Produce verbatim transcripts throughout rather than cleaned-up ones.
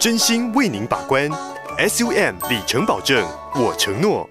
真心为您把关。S U M 里程保证，我承诺。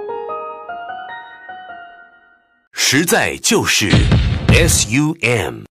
实在就是 S U M。